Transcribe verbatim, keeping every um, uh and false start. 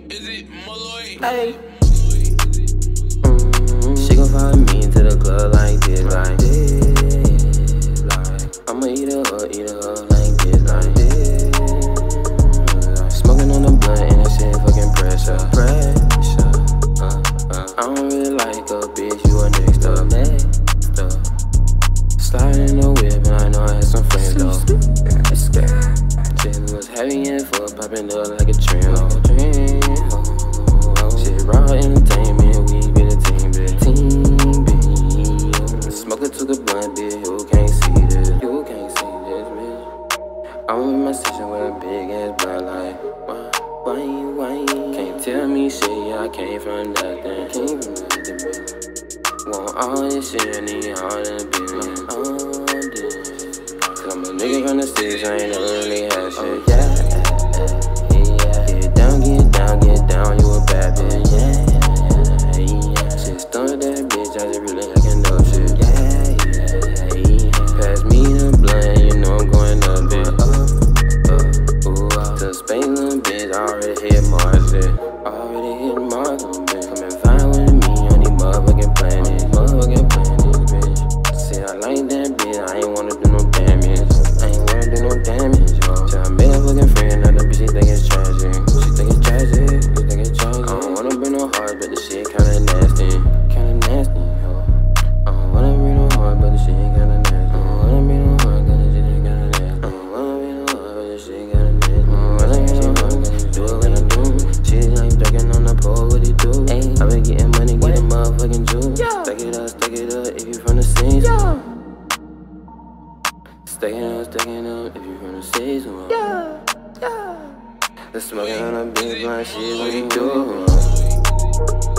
Is it Malloy? Hey. Mm-hmm. She gon' follow me into the club like this, like this. Like I'ma eat her up, eat her up like this, like this. Like, smoking on the blunt and that shit fucking pressure, pressure. Uh, uh. I don't really like a bitch, you a next up, next up. Sliding in the whip and I know I had some friends though. Shit was heavy and full, popping up like a trend, like a trend. Shit raw entertainment, we be the team, be the team, be. Smoking to the blunt, bitch, you can't see this, you can't see this, bitch. I'm in my session with a big ass blunt, like why, why, why? Can't tell me shit, yeah, I came from nothing, came from nothing, bitch. Want all this shit, I need all the business, all this. Cause I'm a nigga from the sticks, I ain't never really had shit. Oh, yeah, yeah, get down, get down, get down, you a bad bitch. Yeah, yeah, shit stunted that bitch, I just really acting no shit. Yeah, yeah, pass me the blunt, you know I'm going up, bitch. Up, up, ooh, up. To Spain, little bitch, I already hit Mars, shit. Already hit Mars, little bitch. Come and find with me on these motherfucking planets, motherfucking planets, bitch. See, I like that bitch, I ain't wanna do no damage. I ain't wanna do no damage, yo. So I made a fucking friend, now the bitch, she think it's tragic. She think it's tragic, she think it's tragic. I don't wanna bring no heart, but the shit kinda nasty. Kinda nasty, yo. I don't wanna bring no heart, but the shit kinda nasty. I don't wanna bring no heart, but the shit kinda nasty. I don't wanna bring no heart, but the shit kinda nasty. I don't wanna bring no heart, but the do it when I do. She like ducking on the pole, what he do? I been getting money, getting motherfucking juice. Stack it up, stack it up, if you from the scene. Stacking up, stacking up, if you from the season. Yeah, yeah. The smoking on a big blunt, shit, what you do?